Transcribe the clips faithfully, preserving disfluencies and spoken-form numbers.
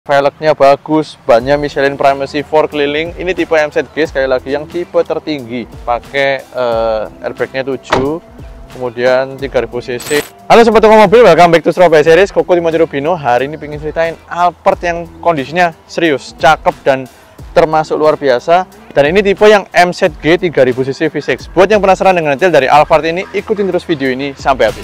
Velgnya bagus, bannya Michelin Primacy four keliling. Ini tipe M Z G, sekali lagi yang tipe tertinggi. Pakai uh, airbagnya tujuh, kemudian tiga ribu cc. Halo sobat toko mobil, welcome back to Surabaya Series. Koko Dimonjo Rubino. Hari ini pengen ceritain Alphard yang kondisinya serius, cakep dan termasuk luar biasa. Dan ini tipe yang M Z G tiga ribu cc V six. Buat yang penasaran dengan detail dari Alphard ini, ikutin terus video ini sampai habis.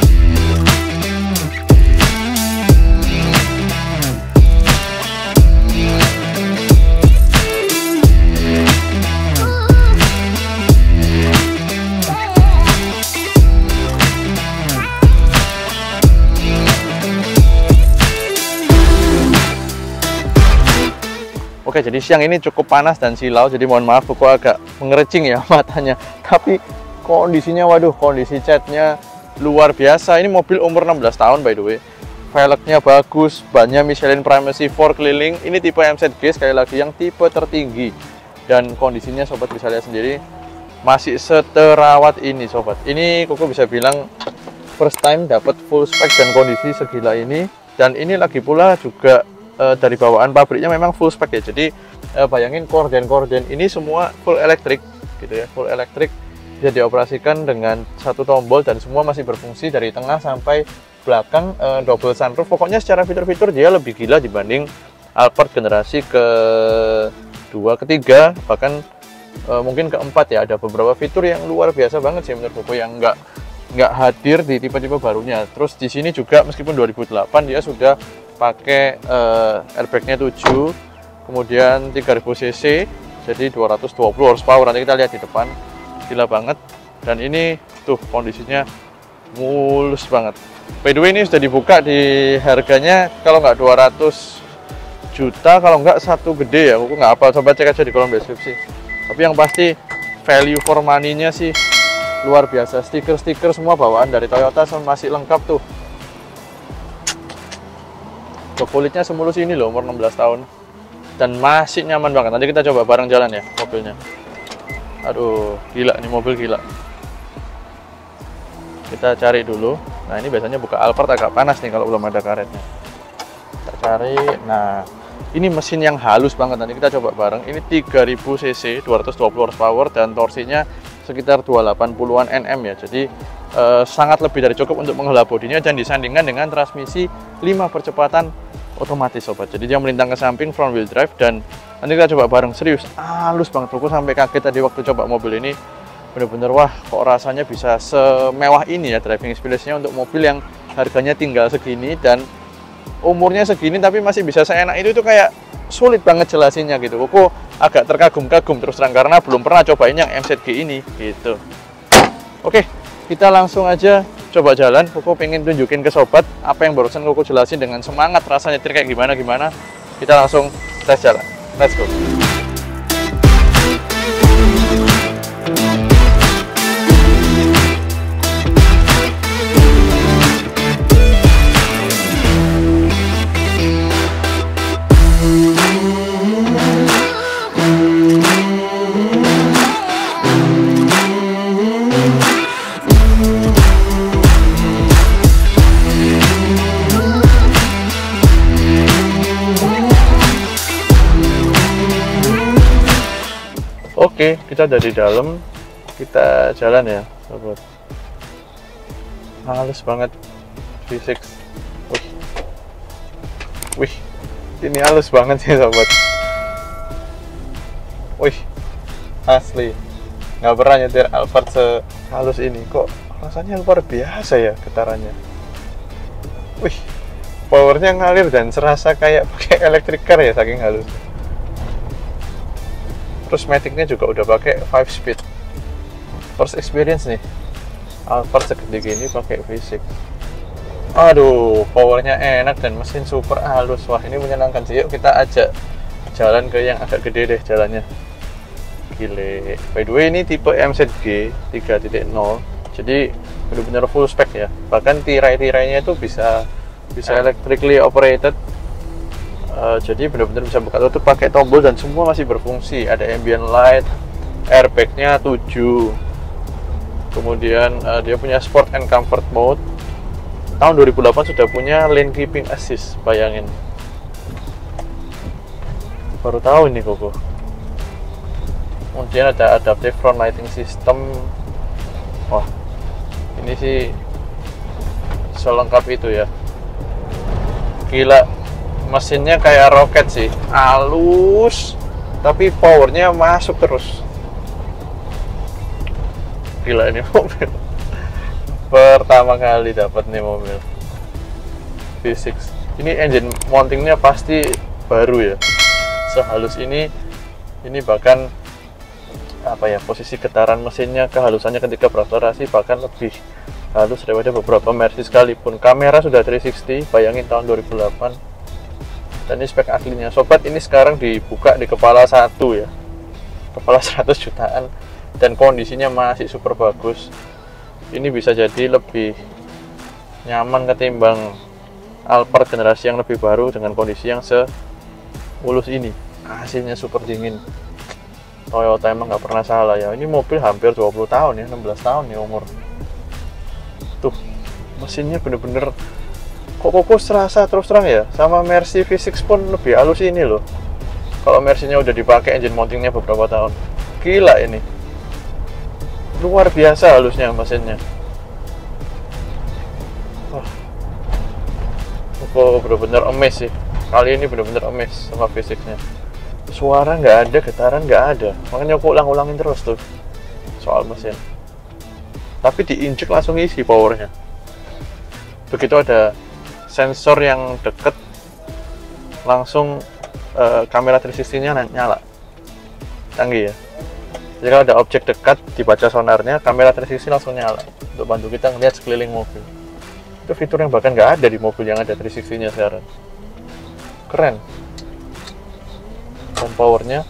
Oke, jadi siang ini cukup panas dan silau, jadi mohon maaf Koko agak mengerecing ya matanya. Tapi kondisinya, waduh, kondisi catnya luar biasa. Ini mobil umur enam belas tahun by the way. Velgnya bagus, bannya Michelin Primacy four keliling. Ini tipe M Z G, sekali lagi yang tipe tertinggi. Dan kondisinya sobat bisa lihat sendiri, masih seterawat ini sobat. Ini Koko bisa bilang first time dapat full spec dan kondisi segila ini. Dan ini lagi pula juga Uh, dari bawaan pabriknya memang full spec ya. Jadi uh, bayangin korden-korden ini semua full elektrik gitu ya, full elektrik, bisa dioperasikan dengan satu tombol dan semua masih berfungsi dari tengah sampai belakang. Uh, double sunroof, pokoknya secara fitur-fitur dia lebih gila dibanding Alphard generasi kedua, ketiga, bahkan uh, mungkin keempat ya. Ada beberapa fitur yang luar biasa banget sih menurut Koko yang nggak nggak hadir di tipe-tipe barunya. Terus di sini juga meskipun dua ribu delapan dia sudah pakai uh, airbagnya tujuh, kemudian tiga ribu cc, jadi dua ratus dua puluh horsepower. Nanti kita lihat di depan, gila banget. Dan ini tuh kondisinya mulus banget. By the way, ini sudah dibuka di harganya kalau nggak dua ratus juta, kalau nggak satu gede ya. Aku nggak apa, coba cek aja di kolom deskripsi. Tapi yang pasti value for money-nya sih luar biasa. Stiker-stiker semua bawaan dari Toyota masih lengkap tuh. Kulitnya semulus ini loh, umur enam belas tahun dan masih nyaman banget. Nanti kita coba bareng jalan ya mobilnya. Aduh, gila nih mobil, gila. Kita cari dulu. Nah, ini biasanya buka Alphard agak panas nih kalau belum ada karetnya. Kita cari. Nah, ini mesin yang halus banget. Nanti kita coba bareng. Ini tiga ribu cc, dua ratus dua puluh horsepower dan torsinya sekitar dua ratus delapan puluhan nm ya. Jadi eh, sangat lebih dari cukup untuk menghela bodinya dan disandingkan dengan transmisi lima percepatan otomatis sobat. Jadi dia melintang ke samping, front wheel drive, dan nanti kita coba bareng. Serius halus banget. Aku sampai kaget tadi waktu coba mobil ini, bener-bener wah kok rasanya bisa semewah ini ya driving experience-nya untuk mobil yang harganya tinggal segini dan umurnya segini tapi masih bisa seenak itu. Itu kayak sulit banget jelasinnya gitu. Aku agak terkagum-kagum terus terang karena belum pernah cobain yang M Z G ini gitu. Oke, kita langsung aja coba jalan. Koko pengen tunjukin ke sobat apa yang barusan Koko jelasin dengan semangat, rasanya kayak gimana-gimana. Kita langsung tes jalan. Let's go. Oke, kita ada di dalam, kita jalan ya sobat. Halus banget V six. Wih, wih, ini halus banget sih sobat. Wih, asli nggak pernah nyetir Alphard sehalus ini. Kok rasanya luar biasa ya getarannya. Wih, powernya ngalir dan serasa kayak pakai electric car ya saking halus. Terus maticnya juga udah pakai five speed. First experience nih Alphard segede gini pakai V six. Aduh, powernya enak dan mesin super halus. Wah, ini menyenangkan sih. Yuk kita ajak jalan ke yang agak gede deh jalannya. Gile. By the way, ini tipe M Z G tiga titik nol. Jadi benar-benar full spec ya. Bahkan tirai-tirainya itu bisa bisa electrically operated. Uh, jadi benar-benar bisa buka tutup pakai tombol dan semua masih berfungsi. Ada ambient light, airbagnya tujuh, kemudian uh, dia punya sport and comfort mode. tahun dua ribu delapan sudah punya lane keeping assist, bayangin. Baru tahu ini Koko. Kemudian ada adaptive front lighting system. Wah, ini sih selengkap itu ya. Gila, mesinnya kayak roket sih, halus, tapi powernya masuk terus. Gila ini mobil. Pertama kali dapat nih mobil V enam. Ini engine mountingnya pasti baru ya. Sehalus ini, ini bahkan apa ya, posisi getaran mesinnya, kehalusannya ketika berakselerasi bahkan lebih halus daripada beberapa Mercy sekalipun. Kamera sudah tiga sixty, bayangin tahun dua ribu delapan. Dan ini spek aslinya. Sobat, ini sekarang dibuka di kepala satu ya. Kepala seratus jutaan dan kondisinya masih super bagus. Ini bisa jadi lebih nyaman ketimbang Alphard generasi yang lebih baru dengan kondisi yang semulus ini. A C-nya super dingin. Toyota emang nggak pernah salah ya. Ini mobil hampir dua puluh tahun ya, enam belas tahun ya umur. Tuh, mesinnya bener-bener kok Koko serasa terus terang ya. Sama Mercy V enam pun lebih halus ini loh. Kalau Mercy-nya udah dipakai engine mountingnya beberapa tahun. Gila ini. Luar biasa halusnya mesinnya. Wah, Koko bener-bener amazed sih. Kali ini bener-bener amazed sama V enam-nya. Suara nggak ada, getaran nggak ada. Makanya aku ulang-ulangin terus tuh soal mesin. Tapi diinjek langsung isi powernya. Begitu ada sensor yang deket, langsung uh, kamera tiga sixty-nya nyala. Canggih ya. Jadi kalau ada objek dekat, dibaca sonarnya, kamera tiga sixty langsung nyala untuk bantu kita ngeliat sekeliling mobil. Itu fitur yang bahkan nggak ada di mobil yang ada tiga sixty-nya sekarang. Keren. Dan powernya,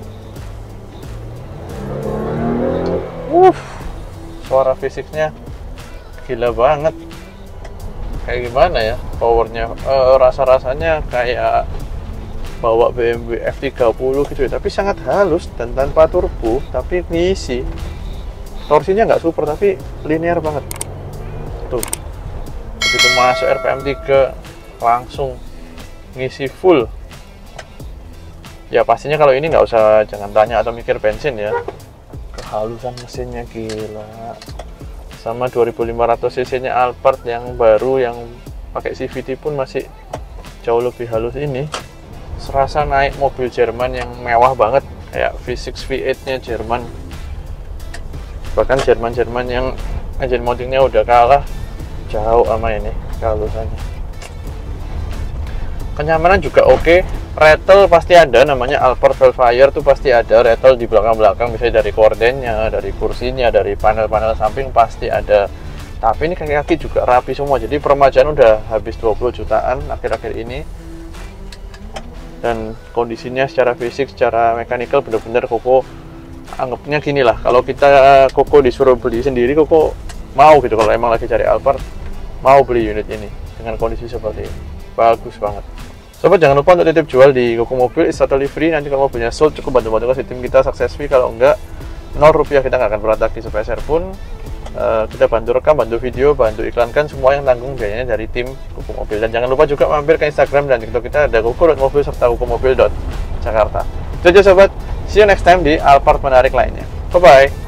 uff, suara fisiknya gila banget. Kayak gimana ya powernya? E, rasa-rasanya kayak bawa B M W F tiga puluh gitu ya, tapi sangat halus dan tanpa turbo, tapi ngisi. Torsinya nggak super tapi linear banget. Tuh, begitu masuk R P M tiga langsung ngisi full. Ya pastinya kalau ini nggak usah, jangan tanya atau mikir bensin ya. Kehalusan mesinnya gila. Sama dua ribu lima ratus cc-nya Alphard yang baru yang pakai C V T pun masih jauh lebih halus ini. Serasa naik mobil Jerman yang mewah banget kayak V enam V delapan-nya Jerman. Bahkan Jerman-Jerman yang engine mountingnya udah kalah jauh sama ini kehalusannya. Kenyamanan juga oke. Okay. Rattle pasti ada, namanya Alphard Velfire tuh pasti ada rattle di belakang-belakang, misalnya dari kordennya, dari kursinya, dari panel-panel samping pasti ada. Tapi ini kaki-kaki juga rapi semua, jadi permajaan udah habis dua puluh jutaan akhir-akhir ini. Dan kondisinya secara fisik, secara mekanikal bener-bener Koko anggapnya gini lah, kalau kita Koko disuruh beli sendiri, Koko mau gitu kalau emang lagi cari Alphard, mau beli unit ini dengan kondisi seperti ini. Bagus banget. Sobat, jangan lupa untuk titip jual di Koko Mobil, is totally free. Nanti kalau mobilnya sold, cukup bantu-bantu kasih tim kita sukses fee. Kalau enggak, nol rupiah kita nggak akan pernah tagih sepeser pun. Uh, kita bantu rekam, bantu video, bantu iklankan, semua yang tanggung biayanya dari tim Koko Mobil. Dan jangan lupa juga mampir ke Instagram dan TikTok kita, ada koko.mobil serta kokomobil dot jakarta. Itu aja sobat, see you next time di Alphard menarik lainnya. Bye-bye.